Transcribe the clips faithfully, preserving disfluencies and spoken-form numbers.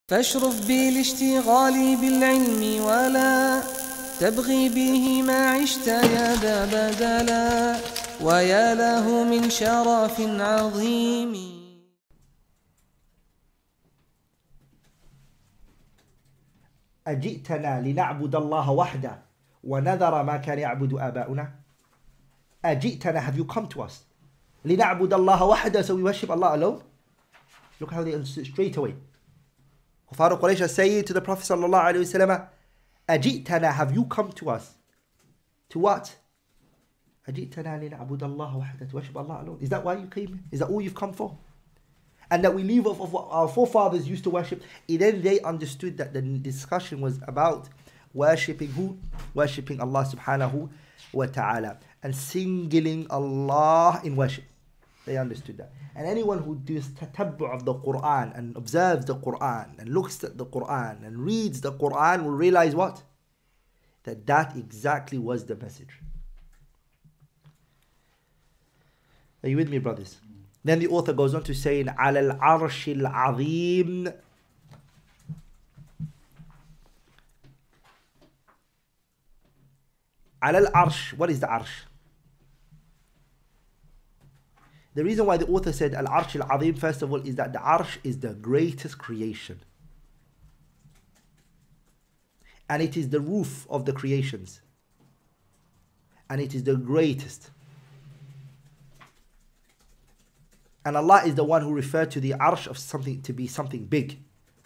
فاشرف بالاشتغال بالعلم ولا تبغي به ما عشت يا ذا بدلا ويا له من شرف عظيم. أجئتنا لنعبد الله وحده ونذر ما كان يعبد آباؤنا. أجئتنا, have you come to us? لنعبد الله وحده, so we worship Allah alone. Look how they understood straight away. Kuffar Quraysh are saying to the Prophet sallallahu alaihi wasallam, أجئتنا, have you come to us? To what? أجئتنا لنعبد الله وحده, to worship Allah alone. Is that why you came? Is that all you've come for? And that we leave off of what our forefathers used to worship. And then they understood that the discussion was about worshipping who? Worshipping Allah subhanahu wa ta'ala. And singling Allah in worship. They understood that. And anyone who does tatabbu' of the Quran and observes the Quran and looks at the Quran and reads the Quran will realize what? That that exactly was the message. Are you with me, brothers? Then the author goes on to say, على العرش العظيم على العرش. What is the arsh? The reason why the author said al-arsh al-azim, first of all, is that the arsh is the greatest creation. And it is the roof of the creations. And it is the greatest. And Allah is the one who referred to the arsh of something to be something big.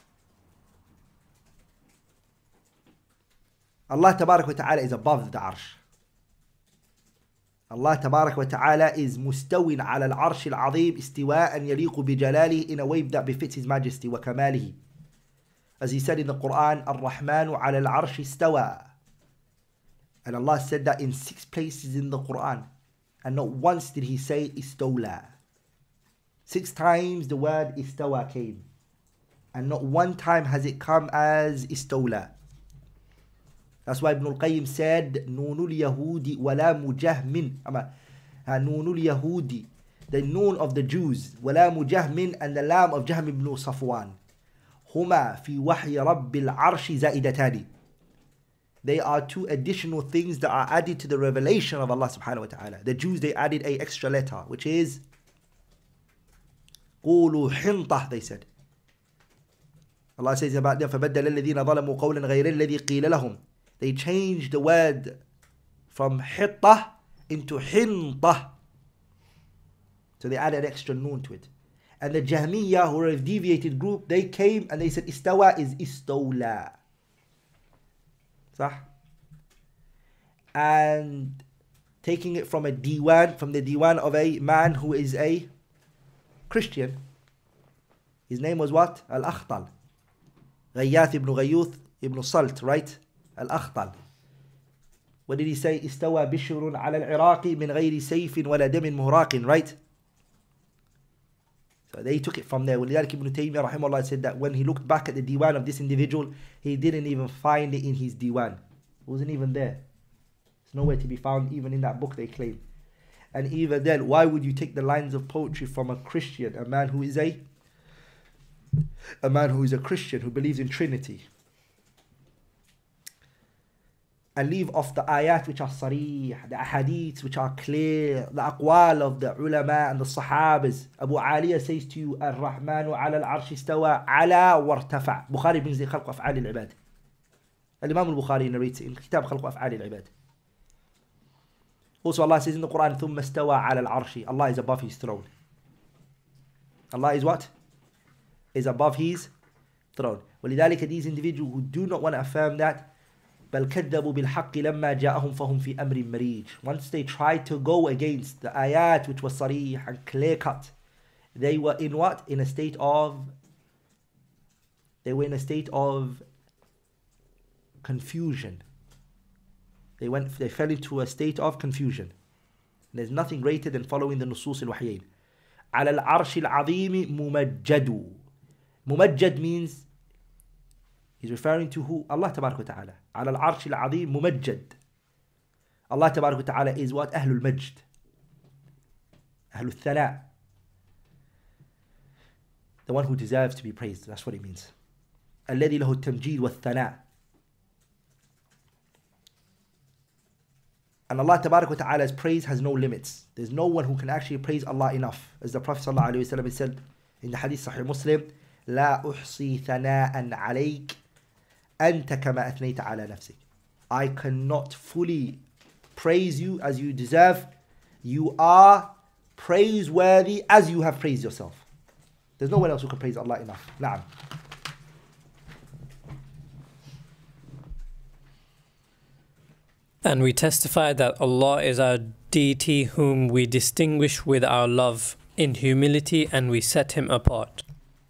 Allah tabarak wa ta'ala is above the arsh. Allah tabarak wa ta'ala is mustawin ala al-arsh al-azim istiwa'an yaliqu bi jalalihi, in a way that befits his majesty wa kamalihi. As he said in the Quran, ar-Rahmanu ala al-arsh istawa. And Allah said that in six places in the Quran. And not once did he say istawla. Six times the word istawa came. And not one time has it come as istawla. That's why Ibn al-Qayyim said, Noonul Yahudi wala mujahmin. Noonul Yahudi, the noon of the Jews, wala mujahmin, and the lam of Jahm ibn Safwan. Huma fi wahyi rabbil arshi zaidatani. They are two additional things that are added to the revelation of Allah subhanahu wa ta'ala. The Jews, they added a extra letter, which is قولوا حنطة, they said. Allah says about them, فَبَدَّلَ الَّذِينَ ظَلَمُوا قَوْلًا غَيْرَ الَّذِي قِيلَ لَهُمْ. They changed the word from حِطَّة into حِنطة. So they added extra noon to it. And the Jahmiyyah, who are a deviated group, they came and they said istawa is istawla. صح? And taking it from a diwan, from the diwan of a man who is a Christian. His name was what? Al-Akhtal. Ghayath ibn Ghayuth ibn Salt, right? Al-Akhtal. What did he say? Istawa bishrun ala al-Iraqi min ghayri sayfin wala damin muhraqin, right? So they took it from there. ولذلك Ibn Taymiyyah rahimahullah said that when he looked back at the diwan of this individual, he didn't even find it in his diwan. It wasn't even there. It's nowhere to be found even in that book they claim. And even then, why would you take the lines of poetry from a Christian, a man who is a a man who is a Christian, who believes in Trinity, and leave off the ayat which are sarih, the ahadiths which are clear, the aqwal of the ulama and the sahabas? Abu Aliyah says to you, Ar-Rahmanu ala al-arsh istawa ala wartafa. Bukhari brings the khalq af'al al-ibad. Al-Imam al-Bukhari narrates in kitab khalq af'al al-ibad. Also Allah says in the Quran, ثُمَّ اسْتَوَى عَلَى الْعَرْشِ. Allah is above his throne. Allah is what? Is above his throne. وَلِذَلِكَ these individuals who do not want to affirm that, بَلْ كَذَّبُوا بِالْحَقِّ لَمَّا جَاءَهُمْ فَهُمْ فِي أَمْرٍ مَرِيجٍ. Once they tried to go against the ayat which was sarih and clear cut, they were in what? In a state of, they were in a state of confusion. They went, they fell into a state of confusion. And there's nothing greater than following the nusus al-wahyayn. على العرش العظيم ممجد. Mumajjad means, he's referring to who? Allah tabarak wa ta'ala. على العرش العظيم ممجد. Allah tabarak wa ta'ala is what? Ahlul Majd. Ahlul Thana. the one who deserves to be praised. That's what it means. الذي له التمجيد والثناء. And Allah Tabarak wa Ta'ala's praise has no limits. There's no one who can actually praise Allah enough. As the Prophet Sallallahu Alaihi Wasallam said in the Hadith Sahih Muslim, لا أحصي ثناء عليك أنت كما أثنيت على نفسك. I cannot fully praise you as you deserve. You are praiseworthy as you have praised yourself. There's no one else who can praise Allah enough. Na'am. And we testify that Allah is our deity whom we distinguish with our love in humility, and we set him apart.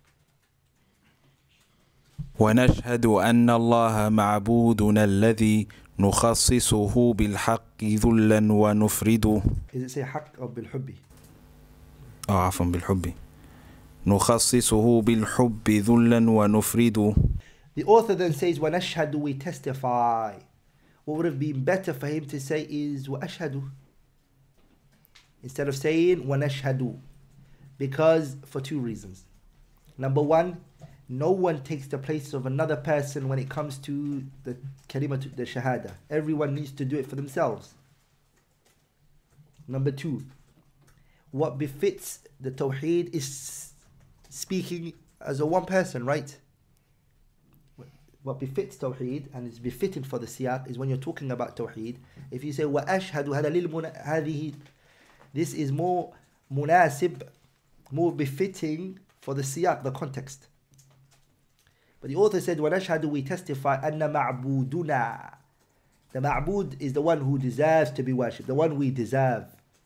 ونشهد أن الله معبودنا الذي نخصصه بالحق ذلا ونفرده. Is it say حق or بالحب? آه عفوا بالحب. نخصصه بالحب ذلا ونفرده. The author then says ونشهد, we testify. What would have been better for him to say is وأشهد instead of saying ونشهد, because for two reasons. Number one, no one takes the place of another person when it comes to the kalima, the shahada. Everyone needs to do it for themselves. Number two, what befits the tawheed is speaking as a one person, right? What befits tawheed and is befitting for the siyaq is when you're talking about tawheed. If you say وأشهد هذا للمنا هذه, this is more munasib, more befitting for the siyaq, the context. But the author said وَنَشْهَدُ, we testify أَنَّ مَعْبُودُنَا, the ma'bud is the one who deserves to be worshipped, the one we deserve.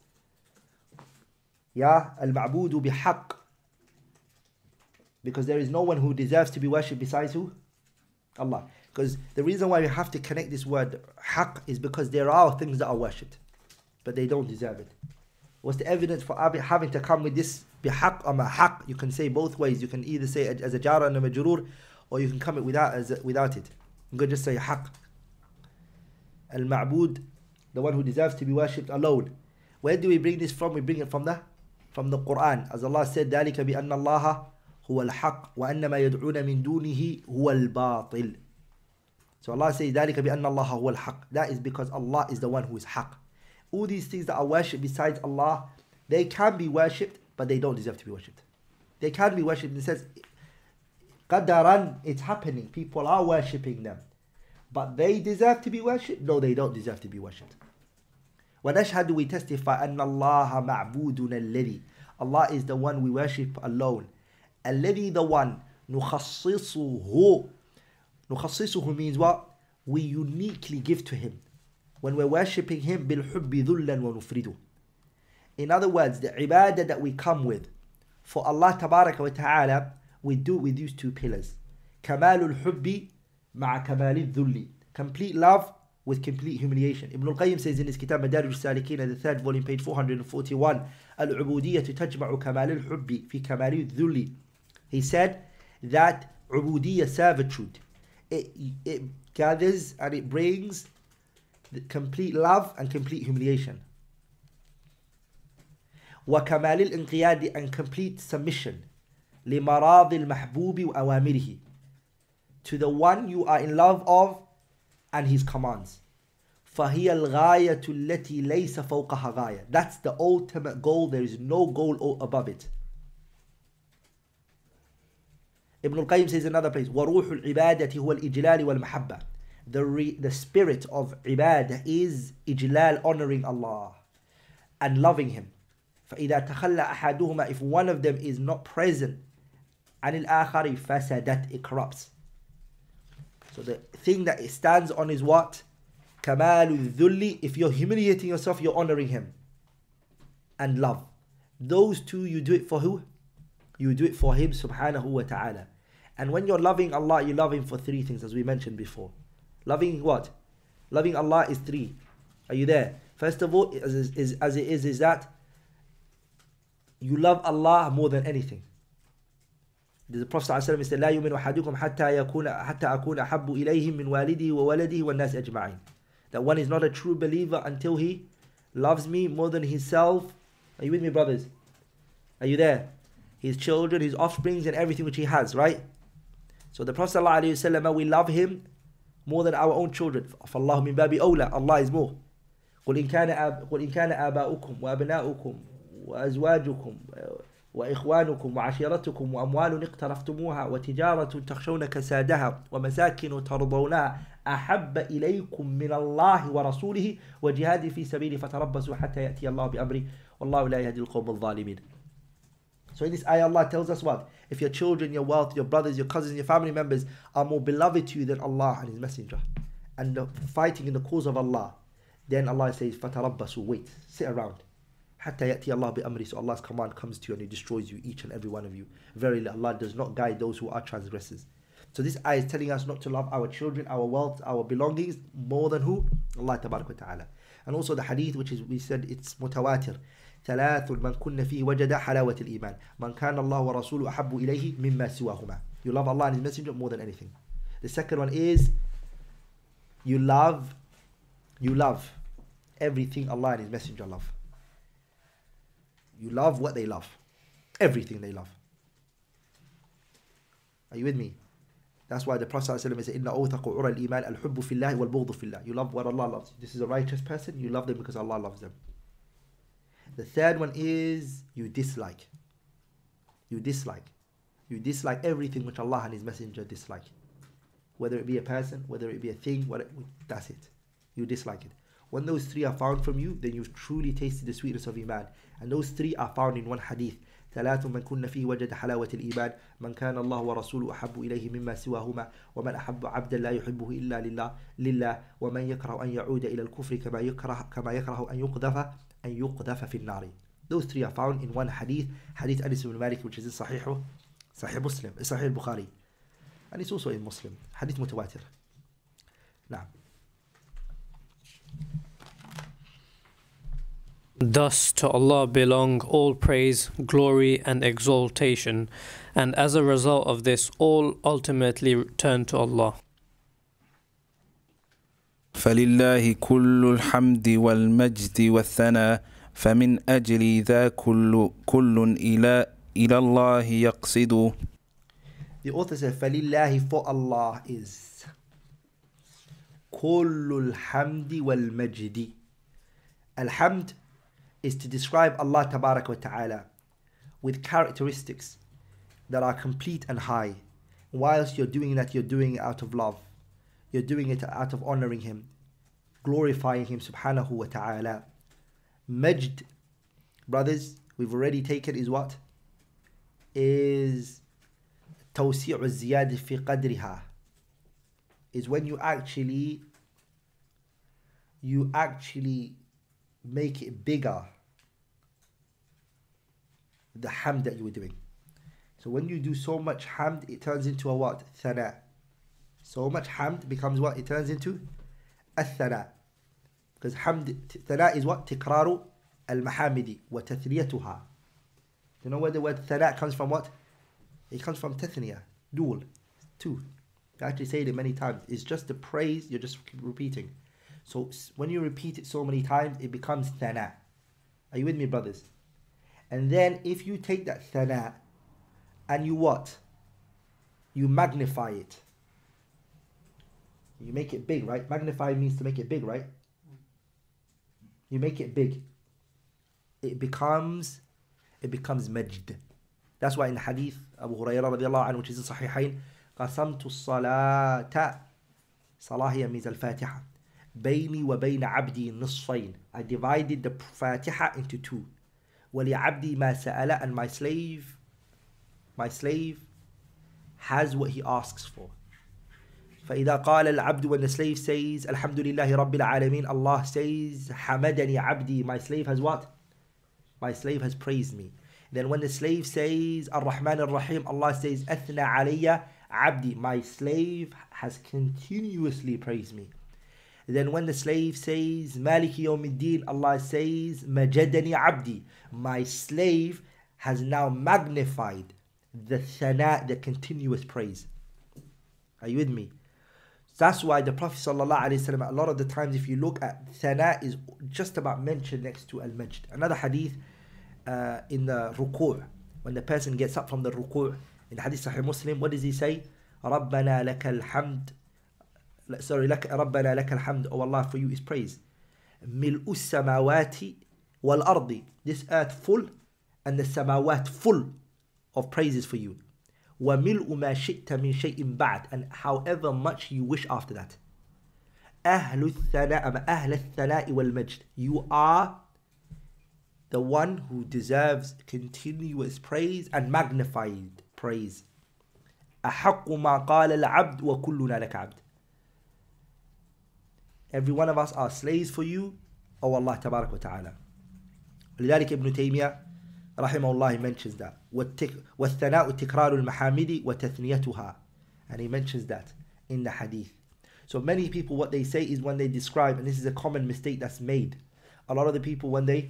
Ya al-ma'budu bihaq, because there is no one who deserves to be worshipped besides who? Allah. Because the reason why we have to connect this word haq is because there are things that are worshipped, but they don't deserve it. What's the evidence for having to come with this bihaq or mahaq? You can say both ways. You can either say it as a jara and a majrur, or you can come it without as a, without it. You can just say haq. Al-ma'bud, the one who deserves to be worshipped alone. Where do we bring this from? We bring it from the from the Quran. As Allah said, ذَلِكَ بِأَنَّ اللَّهَ هُوَ الْحَقِّ وَأَنَّ مَا يَدْعُونَ مِن دُونِهِ هُوَ الْبَاطِلِ. So Allah says, ذَلِكَ بِأَنَّ اللَّهَ هُوَ الْحَقِّ. That is because Allah is the one who is haq. All these things that are worshipped besides Allah, they can be worshipped, but they don't deserve to be worshipped. They can be worshipped in the sense, qadaran, it's happening. People are worshipping them. But they deserve to be worshipped? No, they don't deserve to be worshipped. وَنَشْهَدُ, we testify أَنَّ اللَّهَ مَعْبُودُنَا الَّذِي, Allah is the one we worship alone. الَّذِي, the one, نُخَصِّصُهُ. نُخَصِّصُهُ means what? We uniquely give to him. When we're worshipping him, بِالْحُبِّ ذُلًّا وَنُفْرِدُ. In other words, the ibadah that we come with, for Allah Tabaraka wa Ta'ala, we do with these two pillars. كَمَالُ الْحُبِّ مَعَ كَمَالِ الذُّلِّ. Complete love with complete humiliation. Ibn al-Qayyim says in his kitab Madarij al-Salikin, the third volume, page four hundred forty-one, al-ubudiyyah tajma'u kamal al-hubbi fi kamal al-dhulli. He said that ubudiyyah, servitude, it, it gathers and it brings the complete love and complete humiliation. Wa kamal al-inqiyad, and complete submission. لِمَرَاضِ الْمَحْبُوبِ وَأَوَامِرِهِ, to the one you are in love of and his commands. فَهِيَ الْغَايَةُ الَّتِي لَيْسَ فَوْقَهَا غَايَةٌ. That's the ultimate goal. There is no goal above it. Ibn al-Qayyim says in another place, وَرُوحُ الْعِبَادَةِ هُوَ الْإِجْلَالِ وَالْمَحَبَّةِ. The, re, the spirit of ibadah is ijlal, honoring Allah and loving him. فَإِذَا تَخَلَّ أَحَدُهُمَا, if one of them is not present, عَنِ الْآخَرِ فَسَدَتْ, it corrupts. So the thing that it stands on is what? كَمَالُ الذُّلِّ. If you're humiliating yourself, you're honoring him. And love. Those two, you do it for who? You do it for him subhanahu wa ta'ala. And when you're loving Allah, you love him for three things, as we mentioned before. Loving what? Loving Allah is three. Are you there? First of all, as, is, as it is, is that you love Allah more than anything. The Prophet ﷺ said, لا يؤمن أحدكم حتى يكون حتى أكون أحب إليه من والده وولده والناس أجمعين. That one is not a true believer until he loves me more than himself. Are you with me, brothers? Are you there? His children, his offsprings, and everything which he has, right? So the Prophet ﷺ, we love him more than our own children. فَاللَّهُ مِن بَابِ أَوْلَى. Allah is more. قُلْ إِن كَانَ أَب... قُلْ إِن كَانَ آبَاؤُكُمْ وَأَبْنَاؤُكُمْ وأزواجكم وإخوانكم وعشيرتكم وأموال اقترفتموها وتجارة تخشون كسادها ومساكن ترضونها أحب إليكم من الله ورسوله وجهاد في سبيله فتربصوا حتى يأتي الله بأمره والله لا يهدي القوم الظالمين. So in this ayah Allah tells us what? If your children, your wealth, your brothers, your cousins, your family members are more beloved to you than Allah and His Messenger and fighting in the cause of Allah, then Allah says فتربصوا, wait, sit around. حتى يأتي الله بأمره, so Allah's command comes to you and He destroys you, each and every one of you. Verily Allah does not guide those who are transgressors. So this ayah is telling us not to love our children, our wealth, our belongings more than who? Allah Tabarak wa Ta'ala. And also the hadith, which is, we said it's mutawatir. ثلاث من كن فيه وجد حلاوة الإيمان من كان الله ورسوله أحب إليه مما سواهما. You love Allah and His Messenger more than anything. The second one is you love you love everything Allah and His Messenger love. You love what they love. Everything they love. Are you with me? That's why the Prophet ﷺ said, إِنَّ أَوْثَقُ عُرَى الْإِيمَانِ الْحُبُّ فِي اللَّهِ وَالْبُغْضُ فِي اللَّهِ. You love what Allah loves. This is a righteous person. You love them because Allah loves them. The third one is you dislike. You dislike. You dislike everything which Allah and His Messenger dislike. Whether it be a person, whether it be a thing, whatever, that's it. You dislike it. When those three are found from you, then you've truly tasted the sweetness of Iman. And those three are found in one hadith. ثلاث من كن فيه وجد حلاوة الإيمان من كان الله ورسوله أحب إليه مما سواهما ومن أحب عبدا لا يحبه إلا لله لله ومن يكره أن يعود إلى الكفر كما يكره كما يكره أن يقذف أن يقذف في النار. Those three are found in one hadith, hadith Anas ibn Malik, which is in Sahih Sahih Muslim, Sahih Bukhari, and it's also in Muslim. Hadith mutawatir. Now. Thus to Allah belong all praise, glory and exaltation, and as a result of this all ultimately turn to Allah. فلله كل الحمد والمجد والثناء فمن أجل ذا كل كل إلى إلى الله يقصد. The author says فلله, for Allah is كل الحمد والمجد. Alhamd is to describe Allah Tabarak wa Ta'ala with characteristics that are complete and high. Whilst you're doing that, you're doing it out of love. You're doing it out of honoring Him, glorifying Him Subhanahu wa Ta'ala. Majd, brothers, we've already taken is what? Is توسيع الزيادة في قدرها. Is when you actually you actually make it bigger, the hamd that you were doing. So when you do so much hamd, it turns into a what? Thana. So much hamd becomes what? It turns into a thana. Because hamd, thana is what? Tikraru al-mahamidi wa tathniyatuha. You know where the word thana comes from? What? It comes from tathniya, dual, two. You actually say it many times. It's just the praise, you're just repeating. So when you repeat it so many times, it becomes thana. Are you with me, brothers? And then if you take that thana and you what? You magnify it. You make it big, right? Magnify means to make it big, right? You make it big. It becomes, it becomes majd. That's why in the hadith, Abu Hurairah radiallahu anhu, which is in Sahihain, قَسَمْتُ الصَّلَاةَ Salah here means al-Fatiha. بيني وبين عبدي نصفين. I divided the Fatiha into two. وَلِعَبْدِي مَا سَأَلَ, and my slave, my slave has what he asks for. فإذا قال العبد, when the slave says الحمد لله رب العالمين, Allah says حمدني عبدي, my slave has what? My slave has praised me. Then when the slave says Ar-Rahman Ar-Rahim, Allah says أثنى علي عبدي, my slave has continuously praised me. Then when the slave says Maliki Yawmiddin, Allah says Majadani Abdi, my slave has now magnified the thana, the continuous praise. Are you with me? That's why the Prophet ﷺ, a lot of the times if you look at thana, is just about mentioned next to al-majd. Another hadith uh, in the ruku', when the person gets up from the ruku', in the hadith Sahih Muslim, what does he say? رَبَّنَا لَكَ الْحَمْدِ Sorry, لك, رَبَّنَا لَكَ الْحَمْدِ Oh Allah, for you is praise. مِلْءُ السَّمَاوَاتِ وَالْأَرْضِ This earth full and the samawat full of praises for you. وَمِلْءُ مَا شِئْتَ مِنْ شَيْءٍ بَعْدٍ And however much you wish after that. أهل الثناء أهل الثناء والمجد You are the one who deserves continuous praise and magnified praise. أحق ما قال العبد وكلنا لك عبد Every one of us are slaves for you, O Allah تبارك وتعالى. لذلك ابن تيمية رحمه الله mentions that. والثناء تكرار المحامد وتثنيتها And he mentions that in the hadith. So many people, what they say is when they describe, and this is a common mistake that's made. A lot of the people when they...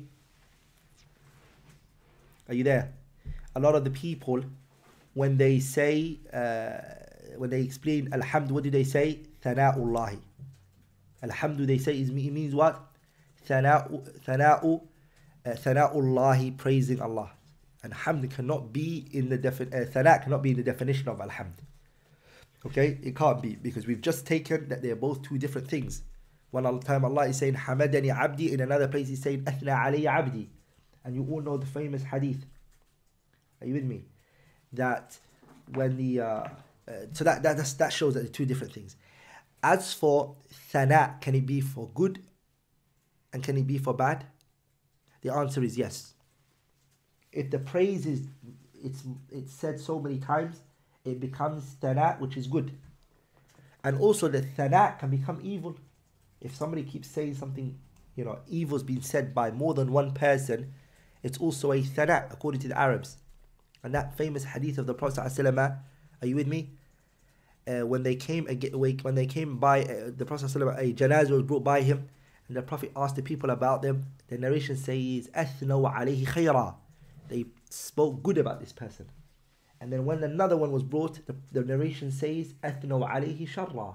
Are you there? A lot of the people, when they say, uh, when they explain Alhamd, what do they say? Thana'ullahi. Alhamdu, they say, is, it means what? Thana'u, thana'u, uh, thana'ullahi, praising Allah. And hamd cannot be in the defi- uh, thana cannot be in the definition of alhamd. Okay, it can't be, because we've just taken that they are both two different things. One time Allah is saying hamadani abdi, in another place He's saying athna alayya abdi. And you all know the famous hadith. Are you with me? That when the uh, uh, so that that that shows that they're two different things. As for thana, can it be for good and can it be for bad? The answer is yes. If the praise is it's it's said so many times, it becomes thana, which is good. And also the thana can become evil. If somebody keeps saying something, you know, evil's been said by more than one person, it's also a thana, according to the Arabs. And that famous hadith of the Prophet ﷺ, are you with me? Uh, when they came when they came by uh, the Prophet ﷺ, a janazah was brought by him, and the Prophet asked the people about them. The narration says, "Athnaw alayhi khayra." They spoke good about this person. And then when another one was brought, the, the narration says, "Athnaw alayhi sharra."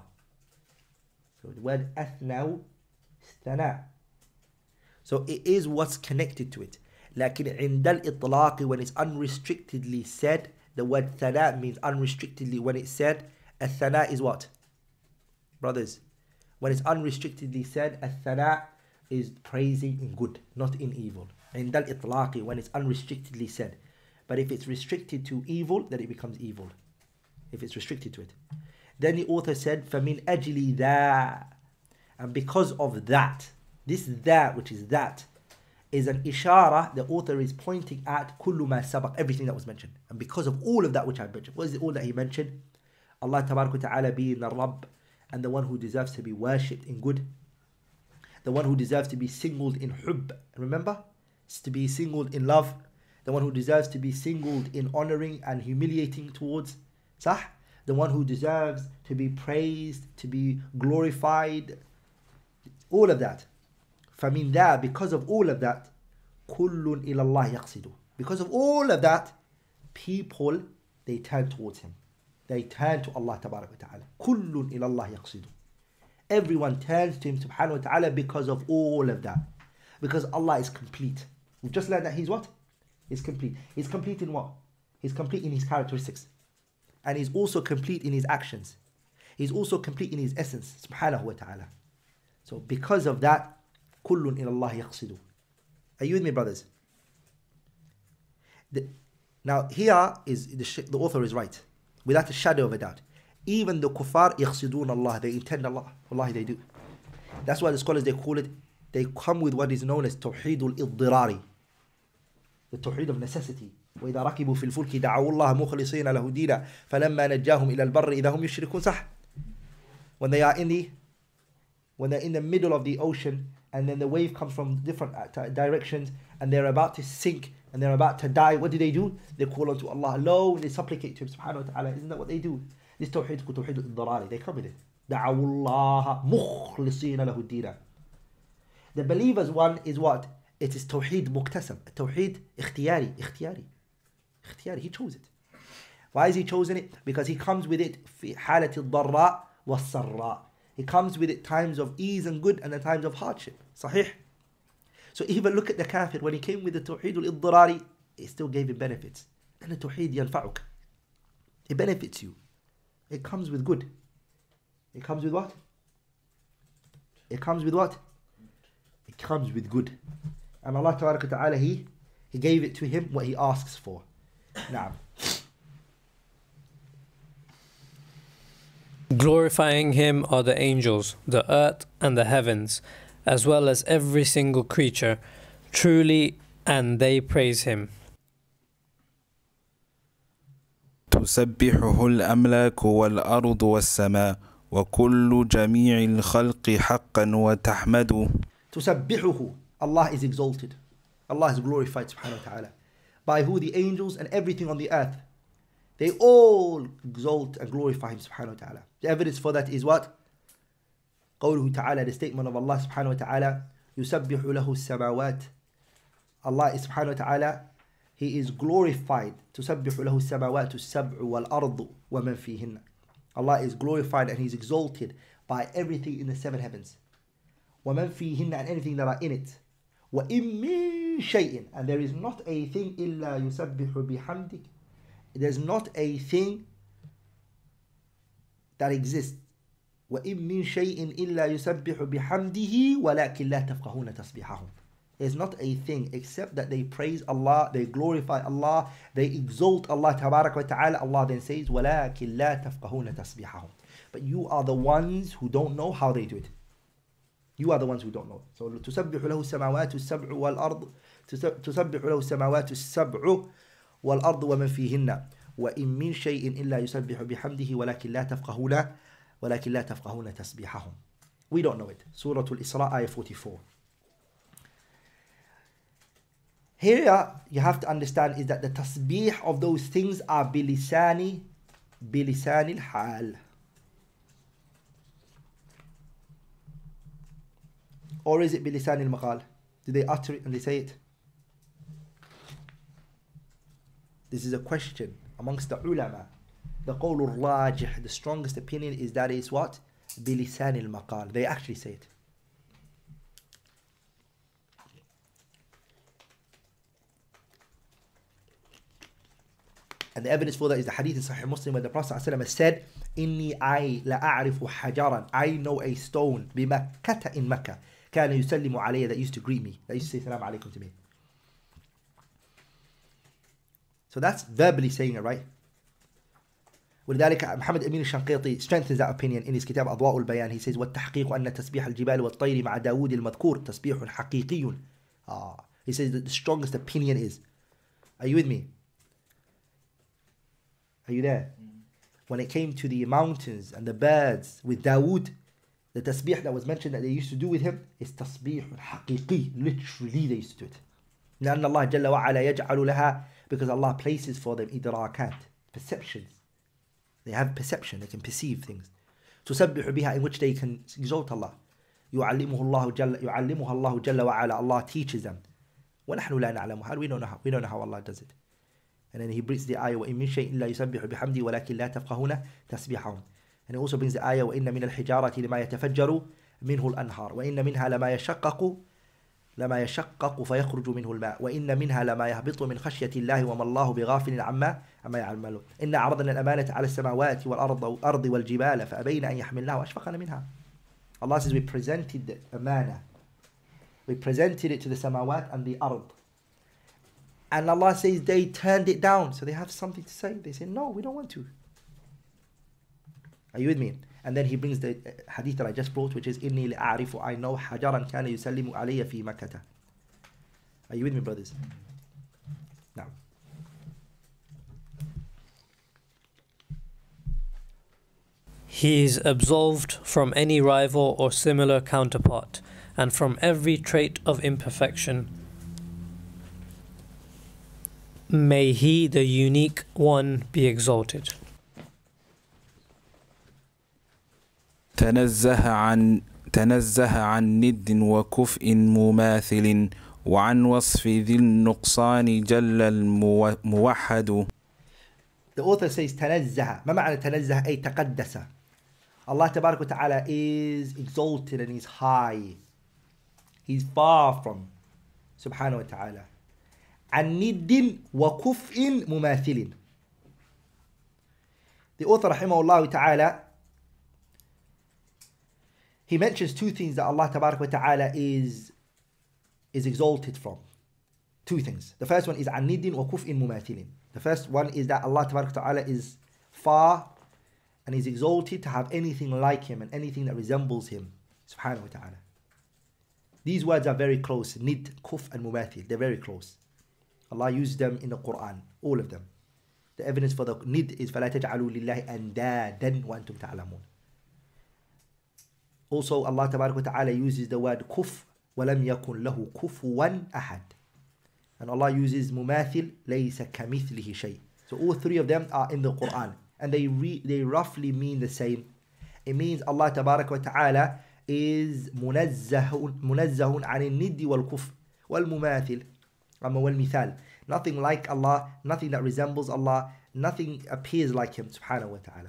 So the word athnaw is thana. So it is what's connected to it. لكن عند الإطلاق, when it's unrestrictedly said, the word thana means unrestrictedly when it's said. الثناء is what? Brothers, when it's unrestrictedly said, الثناء is praising in good, not in evil. عند الإطلاق, when it's unrestrictedly said. But if it's restricted to evil, then it becomes evil. If it's restricted to it. Then the author said, فَمِنْ أَجْلِ ذَا And because of that, this that, which is that, is an ishara. The author is pointing at كُلُّ مَا سَبَقَ, everything that was mentioned. And because of all of that which I mentioned, what is it all that he mentioned? Allah Tabaraka Ta'ala being the Rabb, and the one who deserves to be worshipped in good. The one who deserves to be singled in hubb. Remember? It's to be singled in love. The one who deserves to be singled in honoring and humiliating towards. Sah? The one who deserves to be praised, to be glorified. All of that. فَمِنْ ذَا Because of all of that, كُلٌّ إِلَى اللَّهِ يَقْصِدُ Because of all of that, people, they turn towards Him. They turn to Allah Tabaraka wa Ta'ala. كُلٌّ إِلَى اللَّهِ يَقْصِدُ Everyone turns to Him Subhanahu wa Ta'ala because of all of that. Because Allah is complete. We've just learned that He's what? He's complete. He's complete in what? He's complete in His characteristics. And He's also complete in His actions. He's also complete in His essence. Subhanahu wa Ta'ala. So because of that, كُلٌّ إِلَى اللَّهِ يَقْصِدُ Are you with me, brothers? The, now here is, the, the author is right. Without a shadow of a doubt. Even the kuffar يَقْصِدُونَ Allah. They intend Allah. Wallahi they do. That's why the scholars, they call it, they come with what is known as توحيد الإضطراري. The tawheed of necessity. وإذا ركبوا في الفلك دعوا الله مخلصين له دينا فلما نجاهم إلى البر إذا هم يشركون صح. When they are in the, when they're in the middle of the ocean, and then the wave comes from different directions, and they're about to sink, and they're about to die, what do they do? They call unto Allah alone, they supplicate to Him Subhanahu wa Ta'ala. Isn't that what they do? This tawheed is called tawheed al-Darari. They come with it. دعوا الله مخلصين له الدين. The believer's one is what? It is tawheed muktasab. Tawheed ikhtiyari. Ikhtiyari. Ikhtiyari. He chose it. Why is he chosen it? Because he comes with it في حالة الضراء والسراء. He comes with it times of ease and good and the times of hardship. Sahih. So even look at the kafir. When he came with the tawheed al-iddirari, it still gave him benefits. And the tawheed yanfa'uk. It benefits you. It comes with good. It comes with what? It comes with what? It comes with good. And Allah Ta'ala, He, He gave it to him what he asks for. Now. Glorifying him are the angels, the earth and the heavens, as well as every single creature, truly, and they praise him. تسبحه الأملاك والأرض والسماء وكل جميع الخلق حقا وتحمد. تسبحه, Allah is exalted. Allah is glorified subhanahu wa ta'ala. By who? The angels and everything on the earth. They all exalt and glorify him subhanahu wa ta'ala. The evidence for that is what? قوله تعالى, the statement of Allah subhanahu wa ta'ala, يسبح له السماوات. Allah is subhanahu wa ta'ala, He is glorified. تسبح له السماوات السبع والأرض ومن فيهن. Allah is glorified and He's exalted by everything in the seven heavens. ومن فيهن, and anything that are in it. وإن من شيء, and there is not a thing إلا يسبح بحمدك. There's not a thing that exists. وإن من شيء إلا يسبح بحمده ولكن لا تفقهون تسبيحهم. There's not a thing except that they praise Allah, they glorify Allah, they exalt Allah tabarak wa ta'ala. Allah then says, وَلَكِنْ لَا تَفْقَهُونَ تَسْبِيحَهُم. But you are the ones who don't know how they do it. You are the ones who don't know. So تسبح له السماوات السبع والأرض تسبح له السماوات السبع والأرض ومن فيهن وإن من شيء إلا يسبح بحمده ولكن لا تفقهون ولكن لا تفقهون تسبيحهم. We don't know it. Surah Al-Isra, ayah forty-four. Here you have to understand is that the tasbih of those things are bilisani, bilisani al-hal. Or is it bilisani al-maqal? Do they utter it and they say it? This is a question amongst the ulama. The qawl al-rajih, the strongest opinion is that it's what? Bilisani al-maqal. They actually say it. And the evidence for that is the hadith in Sahih Muslim where the Prophet ﷺ said, Inni I la a'rifu hajaran. I know a stone bimakkata in Makkah. Kana yusallimu alayya, that used to greet me. That used to say salam alaykum to me. So that's verbally saying it, right? ولذلك محمد أمين الشنقيطي strengthens that opinion in his كتاب أضواء البيان. He says والتحقيق أن تسبيح الجبال والطير مع داود المذكور تسبيح حقيقي. Ah, he says that the strongest opinion is. Are you with me? Are you there? Mm. When it came to the mountains and the birds with Dawood, the tasbih that was mentioned that they used to do with him is tasbih haqiqi. Literally they used to do it. لأن الله جل وعلا يجعل لها, because Allah places for them idrakat, perceptions. They have perception, they can perceive things. تسبح بها, in which they can exalt Allah. يعلمه الله جل يعلمها الله جل وعلا. Allah teaches them. ونحن لا نعلمها. We don't know how. We don't know how Allah does it. And then he brings the ayah وَإِن مِّن شَيْءٍ إِلَّا يُسَبِّحُ بِحَمْدِهِ وَلَكِنْ لَا تَفْقَهُونَ تَسْبِيحَهُم. And he also brings the ayah وَإِنَّ مِنَ الْحِجَارَةِ لَمَا يَتَفَجَّرُ مِنْهُ الْأَنْهَارُ وَإِنَّ مِنْهَا لَمَا يَشَقَّقُ لَمَا يَشَقَّقُ فَيَخْرُجُ مِنْهُ الْمَاءُ وَإِنَّ مِنْهَا لَمَا يَهْبِطُ مِنْ خَشْيَةِ اللَّهِ وَمَا اللَّهُ بِغَافِلٍ عَمَّا عَمَّا يَعْمَلُونَ إِنَّا عَرَضْنَا الْأَمَانَةَ عَلَى السَّمَاوَاتِ وَالْأَرْضِ وَالْجِبَالَ فَأَبَيْنَ أَنْ يَحْمِلْنَهَا وَأَشْفَقْنَ مِنْهَا. Allah says we presented the amana. We presented it to the samawat and the ard. And Allah says they turned it down. So they have something to say. They say, no, we don't want to. Are you with me? And then he brings the hadith that I just brought, which is, إِنِّي لَأَعْرِفُ, I know حَجَرًا كَانَ يُسَلِّمُ عَلَيَّ فِي مَكَّةَ. Are you with me, brothers? Now. He is absolved from any rival or similar counterpart, and from every trait of imperfection. May he, the unique one, be exalted. تنزه عن تنزه عن ند وكفء مماثل وعن وصف ذي النقصان جل الموحد. The author says تنزه. ما معنى تنزه؟ أي تقدس. Allah تبارك وتعالى is exalted and He's high. He's far from سبحانه وتعالى. عن ند وكفء مماثل. The author, rahimahullah ta'ala, he mentions two things that Allah tabarak wa ta'ala is, is exalted from. Two things. The first one is عن ند وكفء مماثل. The first one is that Allah tabarak wa ta'ala is far and is exalted to have anything like him and anything that resembles him. Subhanahu wa ta'ala. These words are very close. Nid, kuf and mumathil. They're very close. Allah used them in the Quran. All of them. The evidence for the nid is فَلَا تَجْعَلُوا لِلَّهِ أَنْدَادًا وَأَنْتُمْ تَعْلَمُونَ. Also Allah tabarak wa ta'ala uses the word kuf وَلَمْ يَكُنْ لَهُ كُفُوًا أَحَدٍ. And Allah uses mumathil لَيْسَ كَمِثْلِهِ شَيْءٍ. So all three of them are in the Quran. And they re, they roughly mean the same. It means Allah tabarak wa ta'ala is munazzahun munazzahun عن الند والكفر والمماثل أما والمثال. Nothing like Allah, nothing that resembles Allah, nothing appears like him subhanahu wa ta'ala.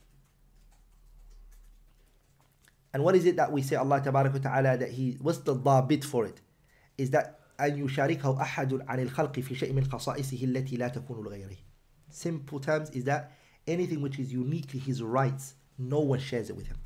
And what is it that we say Allah tabarak wa ta'ala that he, what's the dhabit for it? Is that أن يشاركه أحد عن الخلق في شيء من خصائصه التي لا تكون لغيره. Simple terms is that anything which is uniquely his rights, no one shares it with him.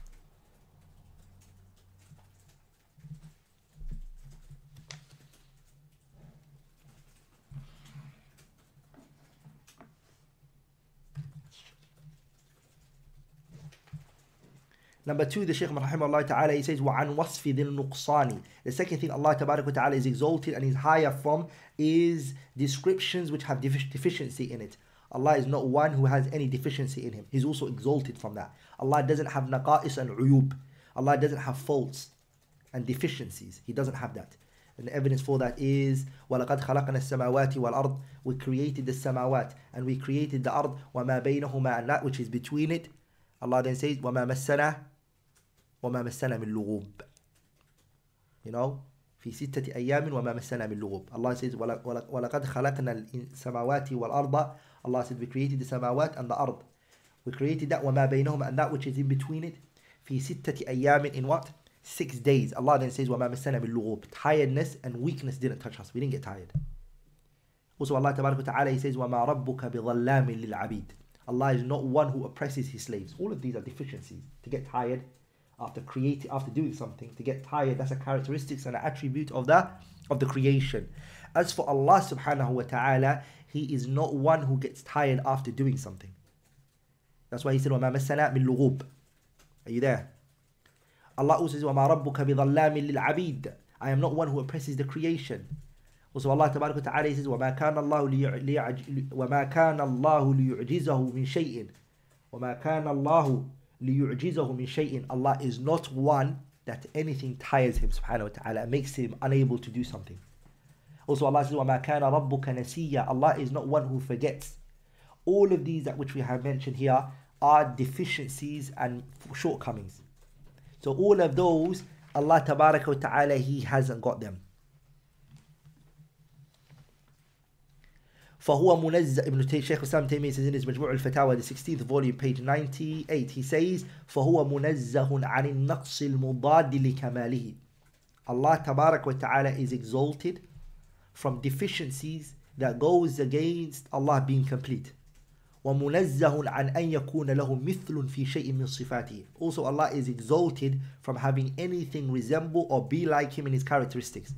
Number two, the Shaykh rahimahullah ta'ala, he says, وَعَنْ وَصْفِ ذِي النُّقْصَانِ. The second thing Allah tabarak wa ta'ala is exalted and is higher from is descriptions which have defic deficiency in it. Allah is not one who has any deficiency in him. He's also exalted from that. Allah doesn't have naqa'is and uyub. Allah doesn't have faults and deficiencies. He doesn't have that. And the evidence for that is وَلَقَدْ خَلَقْنَا السَّمَاوَاتِ وَالْأَرْضِ. We created the samawat and we created the ard وَمَا بَيْنَهُمَا, and that which is between it. Allah then says وَمَا مَسَّنَا وَمَا مَسَّنَا مِن لُغُوبٍ. You know, في ستة أيام وما مسنا من لغوب. Allah says وَلَقَدْ خَلَقْنَا السَّمَاوَاتِ وَالْأَرْضَ. Allah said we created the samawat and the ard. We created that وَمَا بَيْنَهُمَا, and that which is in between it. في ستة أيام, in what? Six days. Allah then says وَمَا مسنا من لغوب. Tiredness and weakness didn't touch us. We didn't get tired. Also Allah tabarak wa ta'ala, he says وَمَا رَبُّكَ بِظَلَّامٍ لِلْعَبِيدِ. Allah is not one who oppresses his slaves. All of these are deficiencies. To get tired after creating, after doing something, to get tired, that's a characteristic and an attribute of the of the creation. As for Allah subhanahu wa ta'ala, he is not one who gets tired after doing something. That's why he said وَمَا مَسَّنَا مِن لُغُوبٍ. Are you there? Allah also says وَمَا رَبُّكَ بِظَلَّامٍ لِلْعَبِيدِ. I am not one who oppresses the creation. Also Allah tabarak wa ta'ala says وَمَا كَانَ اللَّهُ وَمَا كَانَ اللَّهُ لِيُعْجِزَهُ مِن شَيْءٍ وَمَا كَانَ اللَّهُ لِيُعْجِزَهُ مِن شَيْءٍ. Allah is not one that anything tires him subhanahu wa ta'ala and makes him unable to do something. Also Allah says وَمَا كَانَ رَبُّكَ نَسِيًّا. Allah is not one who forgets. All of these that which we have mentioned here are deficiencies and shortcomings. So all of those, Allah tabarak wa ta'ala, he hasn't got them. فهو منزه. Ibn Shaykh Islam Taymiyyah says in his Majmu' al-Fatawa, the sixteenth volume, page ninety-eight, he says فهو منزه عن النقص المضاد لكماله. Allah tabarak wa ta'ala is exalted from deficiencies that goes against Allah being complete. ومنزه عن أن يكون له مثل في شيء من صفاته. Also Allah is exalted from having anything resemble or be like him in his characteristics.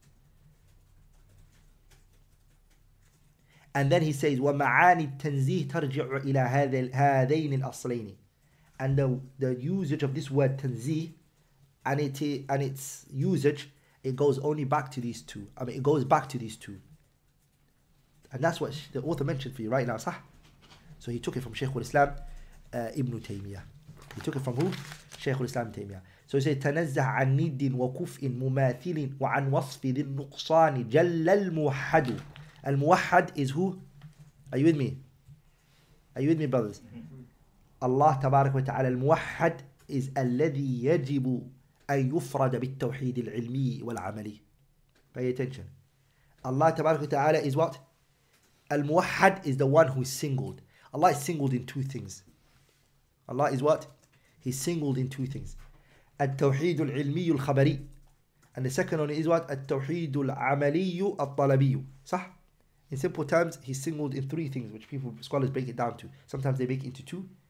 And then he says ومعاني التنزيه ترجع إلى هذين الأصلين. And the, the usage of this word tanzih and it and its usage, it goes only back to these two. I mean, it goes back to these two. And that's what the author mentioned for you right now, صح? So he took it from Shaykh al-Islam uh, Ibn Taymiyyah. He took it from who? Shaykh al-Islam Taymiyyah. So he said تنزه عن ند وكفء مماثل وعن وصف ذي النقصان جل الموحد. Al-Muwahhad is who? Are you with me? Are you with me, brothers? Allah tabarak wa ta'ala, Al-Muwahhad is الذي يجب أن يفرد بالتوحيد العلمي والعملي. Pay attention. Allah tabarak wa ta'ala is what? Al-Muwahhad is the one who is singled. Allah is singled in two things. Allah is what? He's singled in two things. التوحيد العلمي الخبري. And the second one is what? التوحيد العملي الطلبي. صح? In simple terms, he's singled in three things, which people, scholars break it down to. Sometimes they break it into two.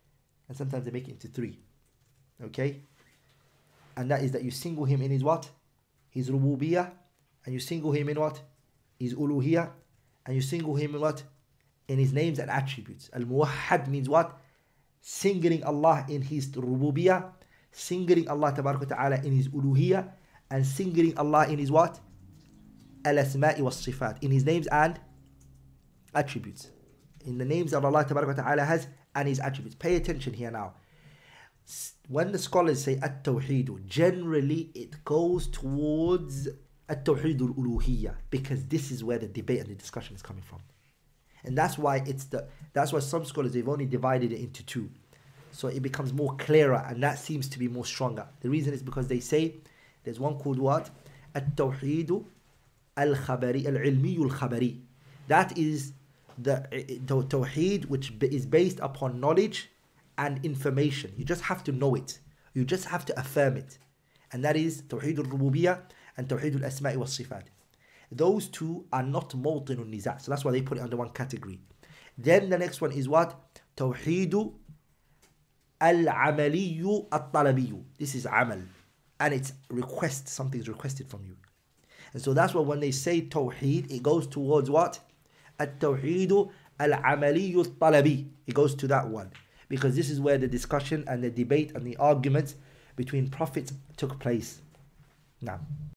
and sometimes they make it into three. Okay? And that is that you single him in his what? His rububiyyah, and you single him in what? His uluhiyyah, and you single him in what? In his names and attributes. Al-Muwahhad means what? Singling Allah in his rububiyyah, singling Allah tabarak ta'ala in his uluhiyyah, and singling Allah in his what? Al-Asma'i was-Sifat, in his names and attributes. In the names that Allah tabarak ta'ala has and his attributes. Pay attention here now. When the scholars say at-tawheed, generally it goes towards at-tawheed al-uluhiyyah, because this is where the debate and the discussion is coming from. And that's why it's the that's why some scholars, they've only divided it into two. So it becomes more clearer, and that seems to be more stronger. The reason is because they say there's one called what? At-tawheed al-khabari, al-ilmi al-khabari. That is the tawheed which is based upon knowledge and information. You just have to know it. You just have to affirm it. And that is tawheed al-rububiyyah and tawheed al-asma'i was-sifat. Those two are not mawtinun niza'. So that's why they put it under one category. Then the next one is what? Tawheed al-amaliyu al-talabiyu. This is amal. And it's request. Something is requested from you. And so that's why when they say tawheed, it goes towards what? At-tawheed al-amaliyu al-talabi. It goes to that one. Because this is where the discussion and the debate and the arguments between prophets took place. Now.